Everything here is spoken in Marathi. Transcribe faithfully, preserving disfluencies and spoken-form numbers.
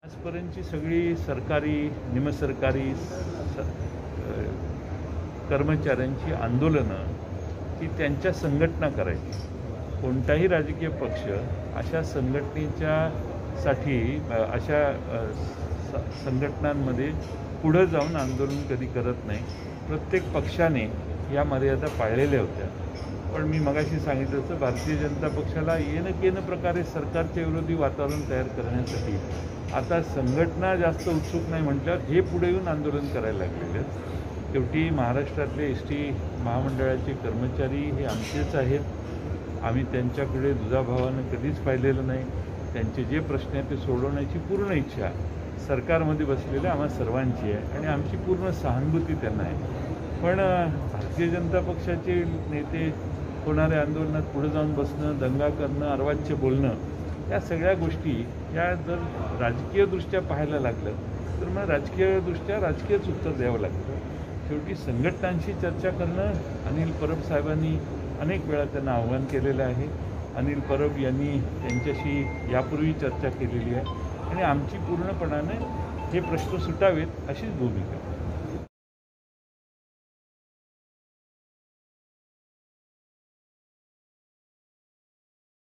आजपर्यंतची सगळी सरकारी, निमसरकारी स कर्मचाऱ्यांची आंदोलनं ही त्यांच्या संघटना करायची. कोणताही राजकीय पक्ष अशा संघटनेच्या साठी अशा स संघटनांमध्ये पुढं जाऊन आंदोलन कधी करत नाही. प्रत्येक पक्षाने या मर्यादा पाळलेल्या होत्या. पण मी मगाशी सांगितलं होतं, भारतीय जनता पक्षाला येन केन प्रकारे सरकारच्या विरोधी वातावरण तयार करण्यासाठी आता संघटना जास्त उत्सुक नाही म्हटल्यावर हे पुढे येऊन आंदोलन करायला लागलेले आहेत. शेवटी महाराष्ट्रातले एस टी महामंडळाचे कर्मचारी हे आमचेच आहेत. आम्ही त्यांच्याकडे दुजाभावानं कधीच पाहिलेलं नाही. त्यांचे जे प्रश्न आहेत ते सोडवण्याची पूर्ण इच्छा सरकारमध्ये बसलेल्या आम्हा सर्वांची आहे आणि आमची पूर्ण सहानुभूती त्यांना आहे. पण भारतीय जनता पक्षाचे नेते होणाऱ्या आंदोलनात पुढे जाऊन बसणं, दंगा करणं, अर्वाच्य बोलणं, या सगळ्या गोष्टी या जर राजकीयदृष्ट्या पाहायला लागलं तर मग राजकीयदृष्ट्या राजकीयच उत्तर द्यावं लागतं. शेवटी संघटनांशी चर्चा करणं अनिल परब साहेबांनी अनेक वेळा त्यांना आव्हान केलेलं आहे. अनिल परब यांनी त्यांच्याशी यापूर्वी चर्चा केलेली आहे आणि आमची पूर्णपणाने हे प्रश्न सुटावेत अशीच भूमिका.